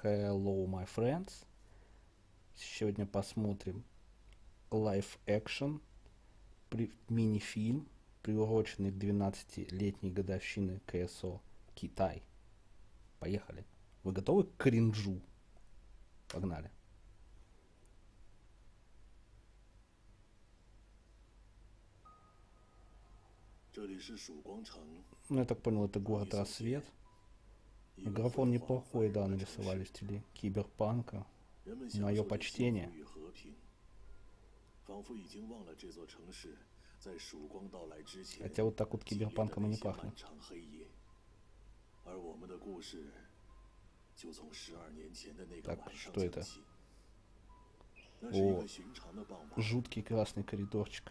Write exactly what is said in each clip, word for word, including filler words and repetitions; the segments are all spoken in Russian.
Hello, my friends. Сегодня посмотрим лайв-экшен, мини-фильм, приуроченный к двенадцатилетней годовщине КСО Китай. Поехали. Вы готовы к кринжу? Погнали. Ну, я так понял, это город Рассвет. И графон неплохой, да, нарисовали в стиле киберпанка. Мое почтение. Хотя вот так вот киберпанком и не пахнет. Так, что это? О, жуткий красный коридорчик.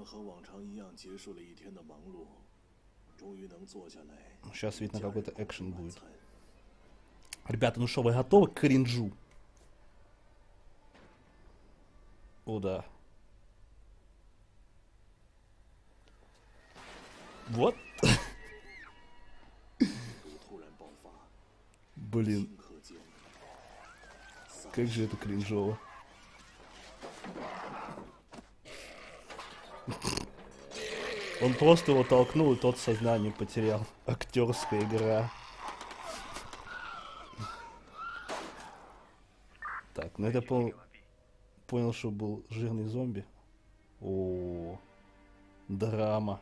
Сейчас, видно, какой-то экшен будет. Ребята, ну что, вы готовы к кринжу? О, да. Вот. Блин. Как же это кринжово. Он просто его толкнул, и тот сознание потерял. Актерская игра. Так, ну это пол... понял, что был жирный зомби. О, драма.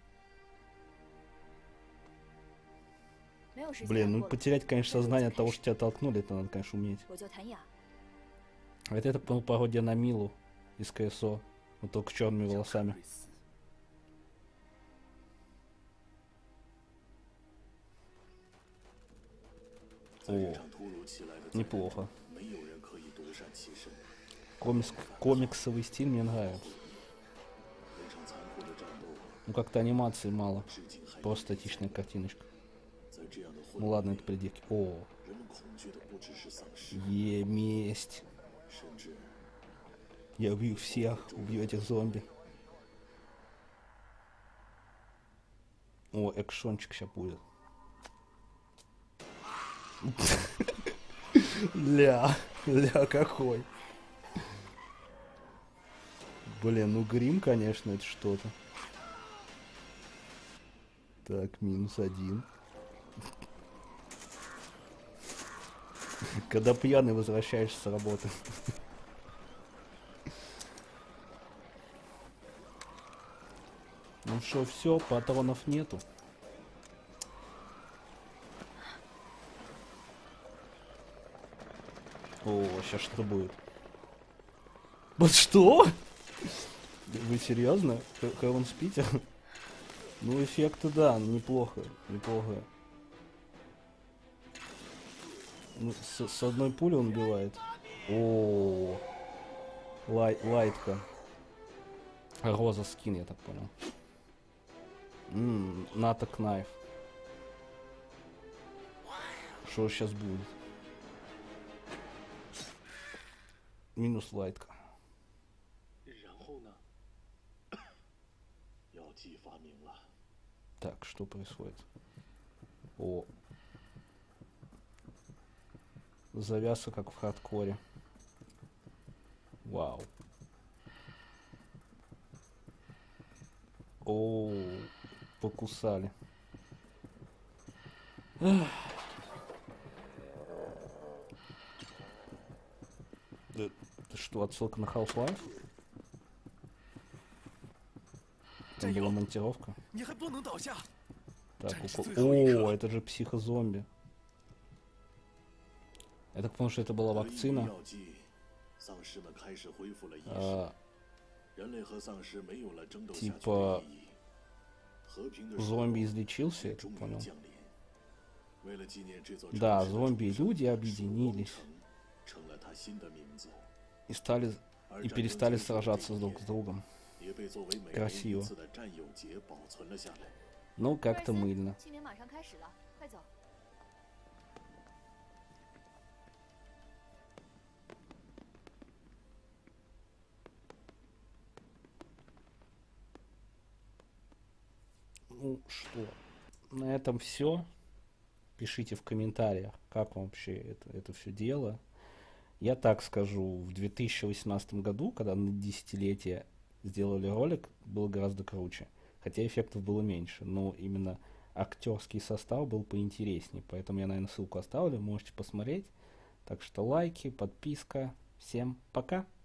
Блин, ну потерять, конечно, сознание от того, что тебя толкнули, это надо, конечно, уметь. А это, это по пародия на Милу из КСО, но только с черными волосами. О, неплохо. Комикс, комиксовый стиль мне нравится. Ну как-то анимации мало. Просто статичная картиночка. Ну ладно, это придирки. О, е месть. Я убью всех, убью этих зомби. О, экшончик сейчас будет. Ля, ля какой. Блин, ну грим, конечно, это что-то. Так, минус один. Когда пьяный возвращаешься с работы. Ну что, все, патронов нету. О, сейчас что будет. Вот что? Вы серьезно? Хэвен спите? Ну, эффекты, да, неплохо, неплохо. Ну, с, с одной пули он убивает. О, лай, лайтка. Роза скин, я так понял. Ммм, НАТО Кнайф. Что сейчас будет? Минус лайтка. Так, что происходит? О. Завязка как в хардкоре. Вау. О, покусали. Эх. Да, это что, отсылка на Half-Life? Там была монтировка. Так, укол. О, это же психозомби. Я так понял, что это была вакцина. А, типа зомби излечился, я так понял. Да, зомби и люди объединились. И стали и перестали сражаться друг с другом. Красиво. Ну, как-то мыльно. Ну что, на этом все. Пишите в комментариях, как вам вообще это, это все дело. Я так скажу, в две тысячи восемнадцатом году, когда на десятилетие сделали ролик, было гораздо круче. Хотя эффектов было меньше, но именно актерский состав был поинтереснее. Поэтому я, наверное, ссылку оставлю, можете посмотреть. Так что лайки, подписка. Всем пока!